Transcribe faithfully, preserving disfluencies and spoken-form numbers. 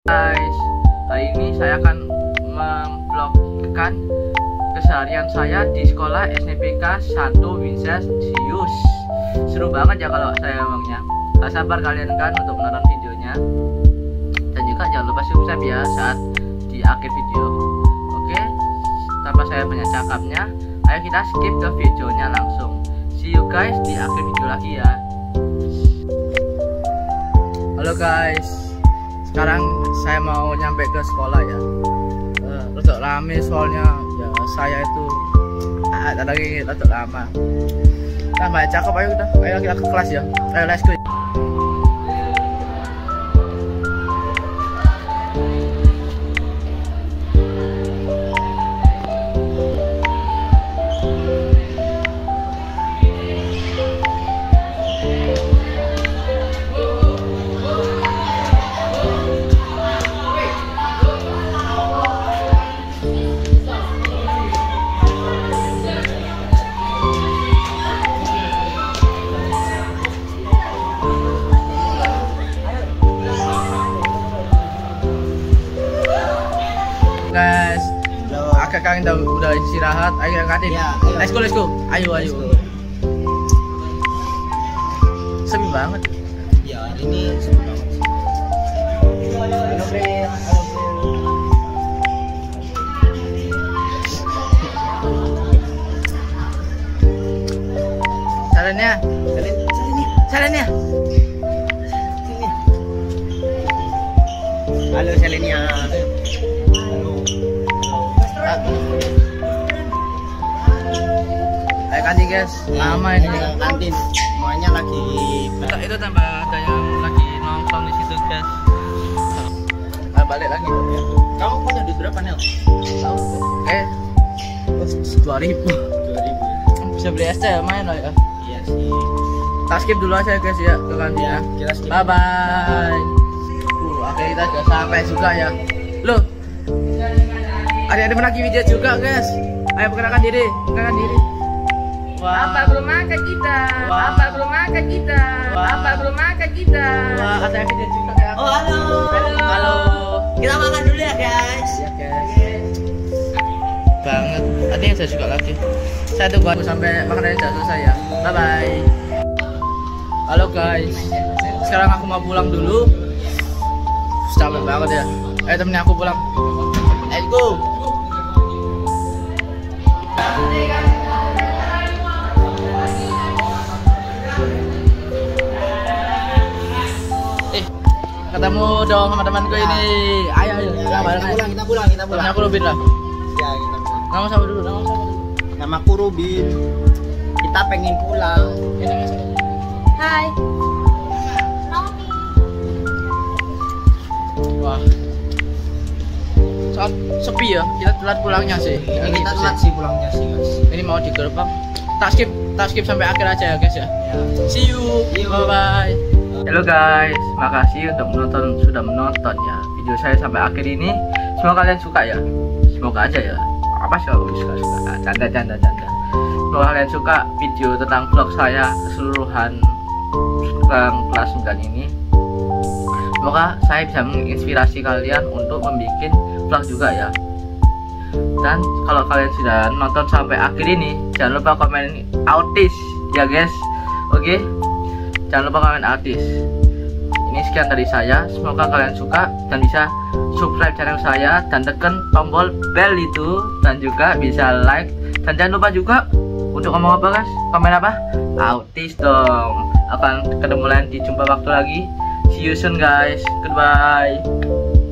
Guys, kali ini saya akan memvlogkan keseharian saya di sekolah S N P K satu Vincentius. Seru banget ya kalau saya ngomongnya. Gak sabar kalian kan untuk menonton videonya. Dan juga jangan lupa subscribe ya saat di akhir video. Oke, tanpa saya banyak cakapnya, ayo kita skip ke videonya langsung. See you guys di akhir video lagi ya. Halo guys, sekarang saya mau nyampe ke sekolah ya. Uh, Rada rame soalnya ya, saya itu ada lagi rada lama. Nah, banyak cakep, ayo kita, ayo kita ke kelas ya. Ayo let's go. Guys, agak kangen udah, udah istirahat, ayo kita kantin. Ya, let's go, let's go. Ayo, ayo. Sepi banget. Ya, hari ini sepi banget. Halo, Bre. Sarannya, Salin, salin, sarannya. sini. Halo, Salinnya. Ayo kantin guys, lama ini. Ya, kantin, semuanya lagi. Itu, itu tambah ada yang lagi nongkrong di situ guys. Nah, balik lagi. Kamu punya duit berapa, Nel? Tahu? Eh, dua ribu. Dua ribu. Bisa beli es teh ya, main lah ya. Iya sih. Tak skip dulu aja guys ya ke kantin ya. Kita skip. Bye bye. Uh, akhirnya kita sudah sampai juga ya. Loh, ada yang lagi video juga guys. Ayo perkenalkan diri, perkenalkan diri. Wah. Apa belum makan kita? Wah. Apa belum makan kita? Wah. Apa belum makan kita? Wah, ada yang video juga kayak Oh, halo. Halo. Halo. Kita makan dulu ya, guys. Ya guys. Banget. Tadi yang saya suka lagi. Saya tunggu aku sampai makanannya sudah selesai ya. Bye bye. Halo guys. Sekarang aku mau pulang dulu. Capek banget ya. Ayo temenin aku pulang. Let's go. Eh, ketemu dong sama temanku ini. Ayo, ayo. Ya, bareng kita aja. pulang, kita pulang, kita pulang. Temen aku Rubin lah. Ya, kita pulang. Nama siapa dulu? Nama siapa dulu? Namaku Rubin. Kita pengen pulang. Eh, nama siapa dulu? Hai. Wah, saat sepi ya, kita telat pulangnya sih. Ini kita telat sih pulangnya sih, guys. Ini mau di gerbang. Tak skip, tak skip sampai akhir aja ya guys ya. Ya. See you, See you. bye bye. Halo guys, makasih untuk menonton, sudah menonton ya video saya sampai akhir ini. Semoga kalian suka ya. Semoga aja ya. Apa sih kalau suka suka? Canda canda canda. Semoga kalian suka video tentang vlog saya keseluruhan tentang kelas sembilan ini. Semoga saya bisa menginspirasi kalian untuk membuat vlog juga ya. Dan kalau kalian sudah nonton sampai akhir ini, jangan lupa komen autis ya guys. Oke, jangan lupa komen autis. Ini sekian dari saya. Semoga kalian suka dan bisa subscribe channel saya dan tekan tombol bell itu, dan juga bisa like. Dan jangan lupa juga untuk ngomong apa guys? Komen apa? Autis dong. Akan ketemu lagi di jumpa waktu lagi. See you soon guys. Goodbye.